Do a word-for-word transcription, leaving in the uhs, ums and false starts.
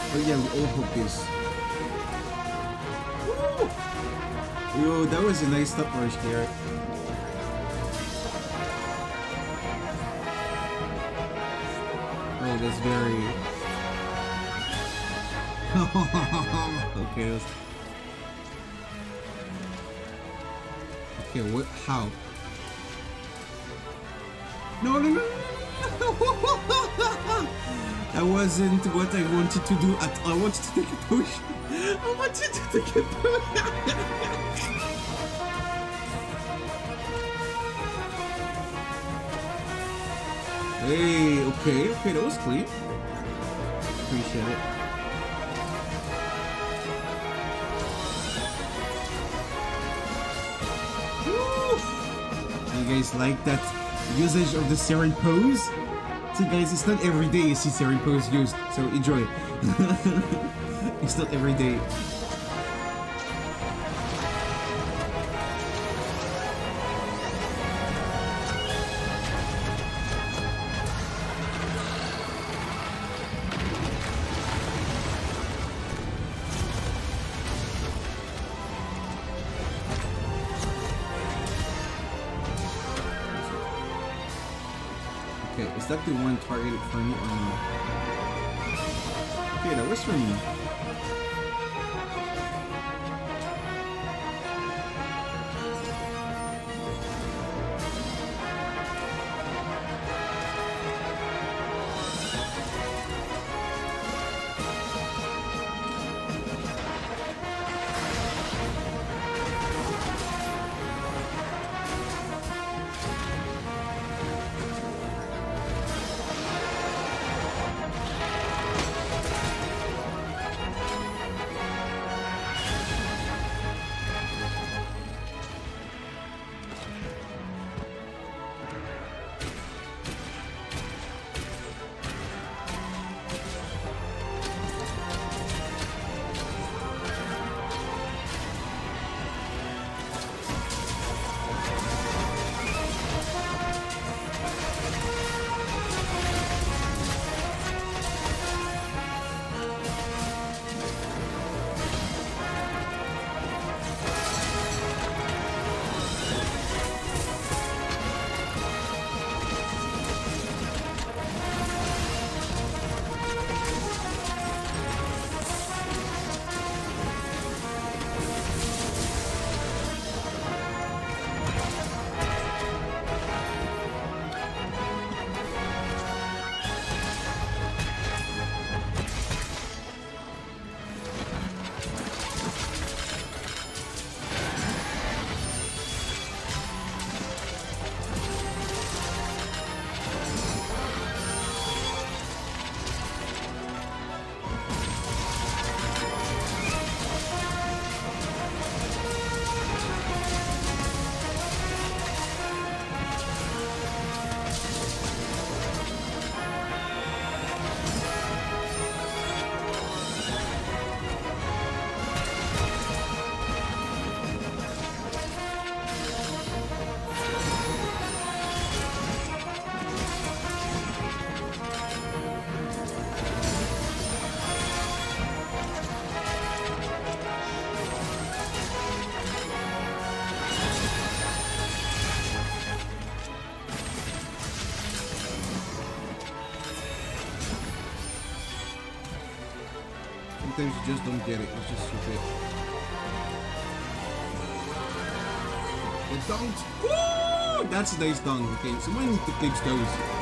But yeah, we all hope this. Woo! Yo, that was a nice stop rush there. Oh, that's very... okay, that's... Okay, what? How? No, no, no! That wasn't what I wanted to do at all. I wanted to take a push. I wanted to take a push. Hey, okay, okay, that was clean. Appreciate it. Woo! You guys like that usage of the Seren pose? See guys, it's not every day you see Seren pose used, so enjoy. It's not every day. Is that the one targeted for me or no? Okay, that was for me. Sometimes you just don't get it. It's just stupid. The dunk. Woo! That's a nice dunk. Okay, someone need to clips those.